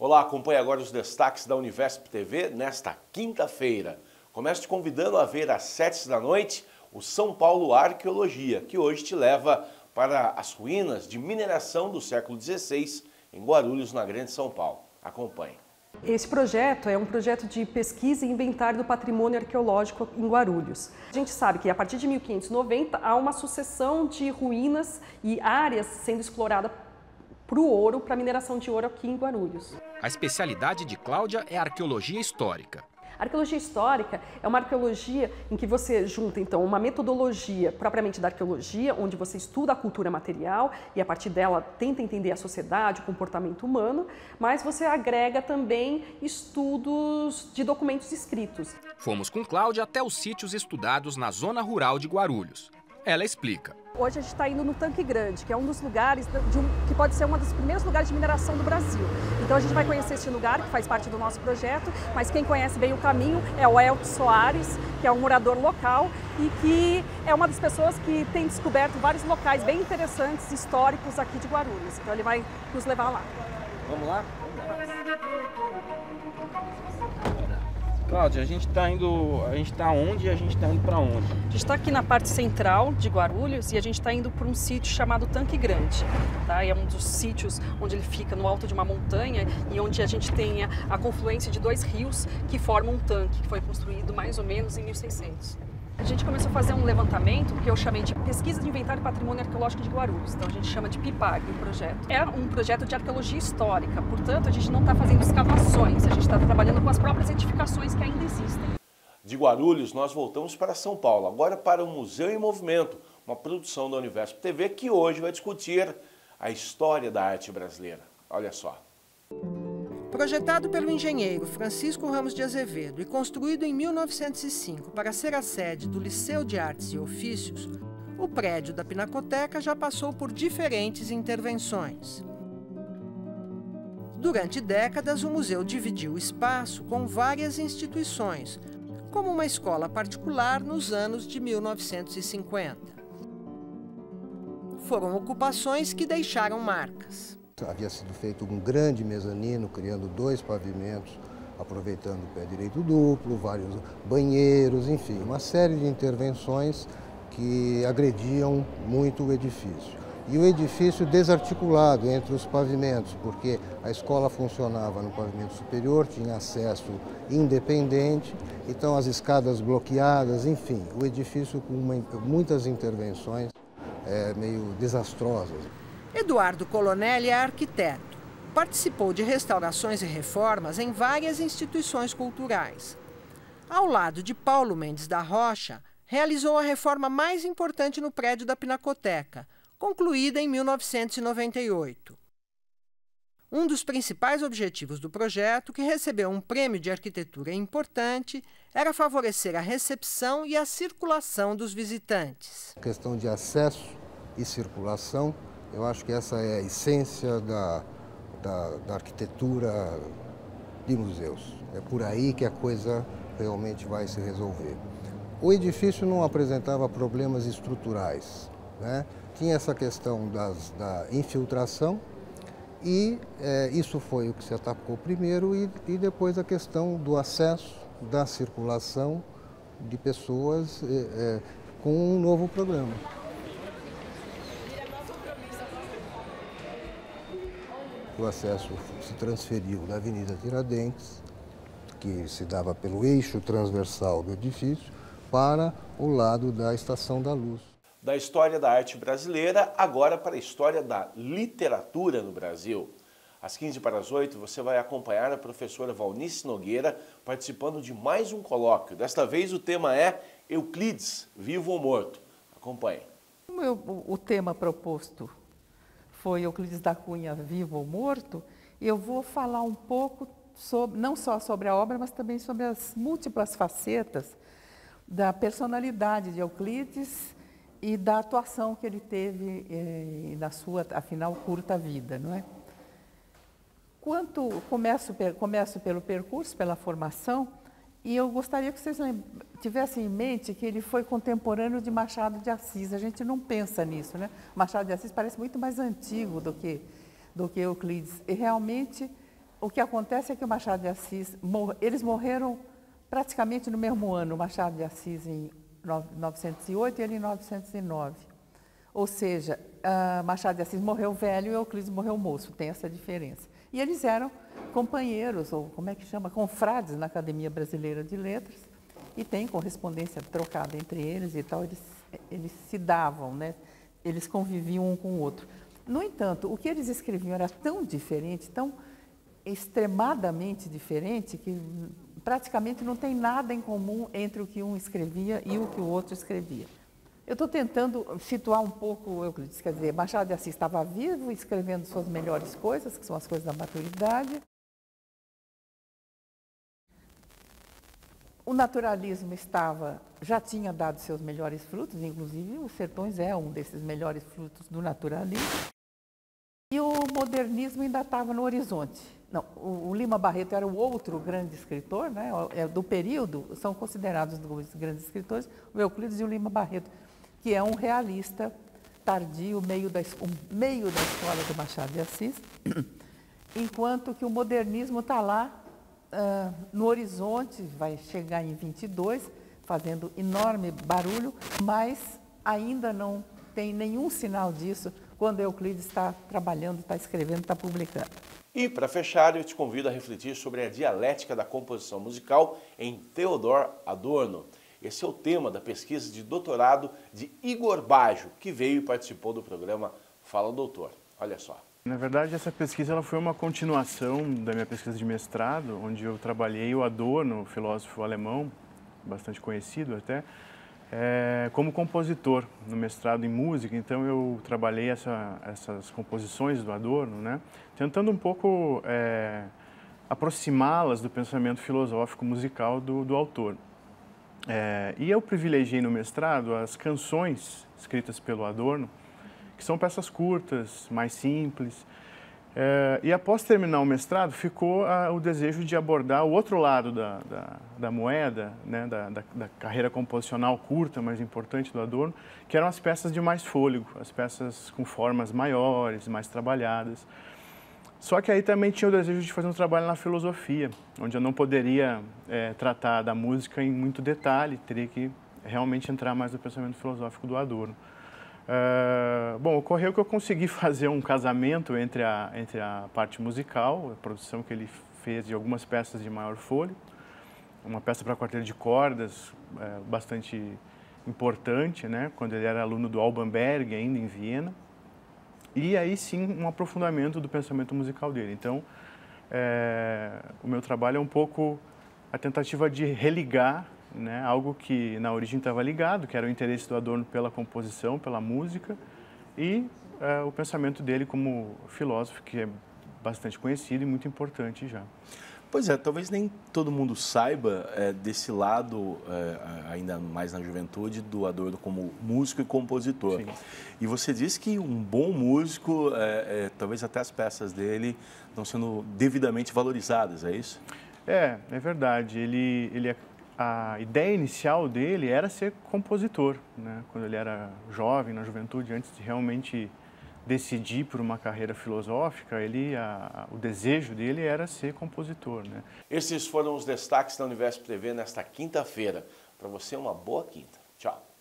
Olá, acompanhe agora os destaques da Univesp TV nesta quinta-feira. Começo te convidando a ver às 7 da noite o São Paulo Arqueologia, que hoje te leva para as ruínas de mineração do século XVI em Guarulhos, na Grande São Paulo. Acompanhe. Esse projeto é um projeto de pesquisa e inventário do patrimônio arqueológico em Guarulhos. A gente sabe que a partir de 1590 há uma sucessão de ruínas e áreas sendo exploradas para o ouro, para a mineração de ouro aqui em Guarulhos. A especialidade de Cláudia é a arqueologia histórica. A arqueologia histórica é uma arqueologia em que você junta, então, uma metodologia propriamente da arqueologia, onde você estuda a cultura material e, a partir dela, tenta entender a sociedade, o comportamento humano, mas você agrega também estudos de documentos escritos. Fomos com Cláudia até os sítios estudados na zona rural de Guarulhos. Ela explica. Hoje a gente está indo no Tanque Grande, que é um dos lugares, que pode ser um dos primeiros lugares de mineração do Brasil. Então a gente vai conhecer este lugar, que faz parte do nosso projeto, mas quem conhece bem o caminho é o Elton Soares, que é um morador local e que é uma das pessoas que tem descoberto vários locais bem interessantes, históricos aqui de Guarulhos. Então ele vai nos levar lá. Vamos lá? Cláudia, a gente está onde e a gente está indo para onde? A gente está aqui na parte central de Guarulhos e a gente está indo para um sítio chamado Tanque Grande. Tá? É um dos sítios onde ele fica no alto de uma montanha e onde a gente tem a confluência de dois rios que formam um tanque, que foi construído mais ou menos em 1600. A gente começou a fazer um levantamento que eu chamei de Pesquisa de Inventário e Patrimônio Arqueológico de Guarulhos. Então a gente chama de PIPAG o projeto. É um projeto de arqueologia histórica, portanto a gente não está fazendo escavações, a gente está trabalhando com as próprias edificações que ainda existem. De Guarulhos nós voltamos para São Paulo, agora para o Museu em Movimento, uma produção da Univesp TV que hoje vai discutir a história da arte brasileira. Olha só. Projetado pelo engenheiro Francisco Ramos de Azevedo e construído em 1905 para ser a sede do Liceu de Artes e Ofícios, o prédio da Pinacoteca já passou por diferentes intervenções. Durante décadas, o museu dividiu o espaço com várias instituições, como uma escola particular nos anos de 1950. Foram ocupações que deixaram marcas. Havia sido feito um grande mezanino, criando 2 pavimentos, aproveitando o pé direito duplo, vários banheiros, enfim, uma série de intervenções que agrediam muito o edifício. E o edifício desarticulado entre os pavimentos, porque a escola funcionava no pavimento superior, tinha acesso independente, então as escadas bloqueadas, enfim, o edifício com muitas intervenções meio desastrosas. Eduardo Colonelli é arquiteto. Participou de restaurações e reformas em várias instituições culturais. Ao lado de Paulo Mendes da Rocha, realizou a reforma mais importante no prédio da Pinacoteca, concluída em 1998. Um dos principais objetivos do projeto, que recebeu um prêmio de arquitetura importante, era favorecer a recepção e a circulação dos visitantes. A questão de acesso e circulação, eu acho que essa é a essência da arquitetura de museus. É por aí que a coisa realmente vai se resolver. O edifício não apresentava problemas estruturais, né? Tinha essa questão da infiltração e isso foi o que se atacou primeiro e depois a questão do acesso, da circulação de pessoas com um novo programa. O acesso se transferiu da Avenida Tiradentes, que se dava pelo eixo transversal do edifício, para o lado da Estação da Luz. Da história da arte brasileira, agora para a história da literatura no Brasil. Às 7:45 você vai acompanhar a professora Valnice Nogueira participando de mais um colóquio. Desta vez o tema é Euclides, vivo ou morto. Acompanhe. O tema proposto foi Euclides da Cunha, vivo ou morto, eu vou falar um pouco sobre, não só sobre a obra, mas também sobre as múltiplas facetas da personalidade de Euclides e da atuação que ele teve na sua, afinal, curta vida, não é? Começo pelo percurso, pela formação, e eu gostaria que vocês tivessem em mente que ele foi contemporâneo de Machado de Assis. A gente não pensa nisso, né? Machado de Assis parece muito mais antigo do que Euclides. E realmente o que acontece é que o Machado de Assis, eles morreram praticamente no mesmo ano, o Machado de Assis em 908 e ele em 909. Ou seja, Machado de Assis morreu velho e Euclides morreu moço, tem essa diferença. E eles eram companheiros, ou como é que chama, confrades na Academia Brasileira de Letras, e tem correspondência trocada entre eles e tal, eles se davam, né? Eles conviviam um com o outro. No entanto, o que eles escreviam era tão diferente, tão extremadamente diferente, que praticamente não tem nada em comum entre o que um escrevia e o que o outro escrevia. Eu estou tentando situar um pouco Euclides, quer dizer, Machado de Assis estava vivo, escrevendo suas melhores coisas, que são as coisas da maturidade. O naturalismo já tinha dado seus melhores frutos, inclusive Os Sertões é um desses melhores frutos do naturalismo. E o modernismo ainda estava no horizonte. Não, o Lima Barreto era o outro grande escritor, né? Do período, são considerados os grandes escritores, o Euclides e o Lima Barreto, que é um realista tardio, meio da escola do Machado de Assis, enquanto que o modernismo está lá no horizonte, vai chegar em 22, fazendo enorme barulho, mas ainda não tem nenhum sinal disso quando Euclides está trabalhando, está escrevendo, está publicando. E, para fechar, eu te convido a refletir sobre a dialética da composição musical em Theodor Adorno. Esse é o tema da pesquisa de doutorado de Igor Baggio, que veio e participou do programa Fala Doutor. Olha só. Na verdade, essa pesquisa ela foi uma continuação da minha pesquisa de mestrado, onde eu trabalhei o Adorno, filósofo alemão, bastante conhecido até, como compositor no mestrado em música. Então eu trabalhei essas composições do Adorno, né, tentando um pouco aproximá-las do pensamento filosófico musical do autor. E eu privilegiei no mestrado as canções escritas pelo Adorno, que são peças curtas, mais simples. E após terminar o mestrado, ficou o desejo de abordar o outro lado da moeda, né, da carreira composicional curta, mas importante do Adorno, que eram as peças de mais fôlego, as peças com formas maiores, mais trabalhadas. Só que aí também tinha o desejo de fazer um trabalho na filosofia, onde eu não poderia tratar da música em muito detalhe, teria que realmente entrar mais no pensamento filosófico do Adorno. Bom, ocorreu que eu consegui fazer um casamento entre a parte musical, a produção que ele fez de algumas peças de maior fôlego, uma peça para quarteto de cordas, bastante importante, né, quando ele era aluno do Alban Berg, ainda em Viena. E aí sim, um aprofundamento do pensamento musical dele. Então, o meu trabalho é um pouco a tentativa de religar, né, algo que na origem estava ligado, que era o interesse do Adorno pela composição, pela música, e o pensamento dele como filósofo, que é bastante conhecido e muito importante já. Pois é, talvez nem todo mundo saiba desse lado, ainda mais na juventude, do Adorno como músico e compositor. Sim. E você disse que um bom músico, talvez até as peças dele não sendo devidamente valorizadas, é isso? É verdade. A ideia inicial dele era ser compositor, né? Quando ele era jovem, na juventude, antes de realmente decidir por uma carreira filosófica, o desejo dele era ser compositor, né? Esses foram os destaques da Univesp TV nesta quinta-feira. Para você, uma boa quinta. Tchau.